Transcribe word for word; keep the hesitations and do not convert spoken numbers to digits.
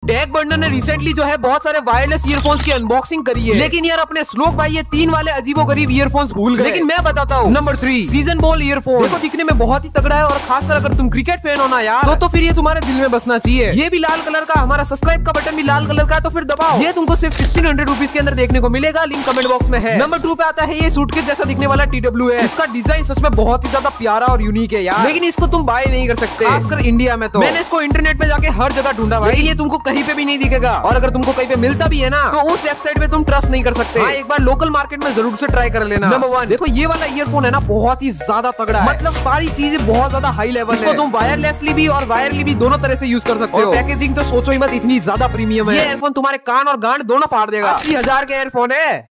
Take bundle ने recently जो है बहुत सारे वायरलेस ईयरफोन्स की अनबॉक्सिंग करी है, लेकिन यार अपने श्लोक भाई ये तीन वाले अजीबोगरीब ईयरफोन्स भूल गए। लेकिन मैं बताता हूँ। Number three, season ball earphone. देखो दिखने में बहुत ही तगड़ा है और खासकर अगर तुम क्रिकेट फैन हो ना यार, तो, तो फिर ये तुम्हारे दिल में बसना चाहिए। ये भी लाल कलर का, हमारा सब्सक्राइब का बटन भी लाल कलर का है, तो फिर दबाओ। ये तुमको सिर्फ सिक्सटीन हंड्रेड रुपीज के अंदर देखने को मिलेगा, लिंक कमेंट बॉक्स में है। नंबर टू पे आता है ये सूटकेस जैसा दिखने वाला टी डब्ल्यू है। इसका डिजाइन सच में बहुत ही ज्यादा प्यारा और यूनिक है यार, लेकिन इसको तुम बाय नहीं कर सकते, खासकर इंडिया में। तो मैंने इसको इंटरनेट पे जाके हर जगह ढूंढा भाई, ये तुमको कहीं पे भी नहीं दिखेगा, और अगर तुमको कहीं पे मिलता भी है ना, तो उस वेबसाइट पे तुम ट्रस्ट नहीं कर सकते। हाँ, एक बार लोकल मार्केट में जरूर से ट्राई कर लेना। नंबर वन, देखो ये वाला ईयरफोन है ना बहुत ही ज्यादा तगड़ा है, मतलब सारी चीजें बहुत ज्यादा हाई लेवल है। इसको तुम वायरलेसली भी और वायरली भी दोनों तरह से यूज कर सकते हो। पैकेजिंग तो सोचो ही मत, इतनी ज्यादा प्रीमियम है। ये ईयरफोन तुम्हारे कान और गांड दोनों फाड़ देगा। अस्सी हजार का ईयरफोन है।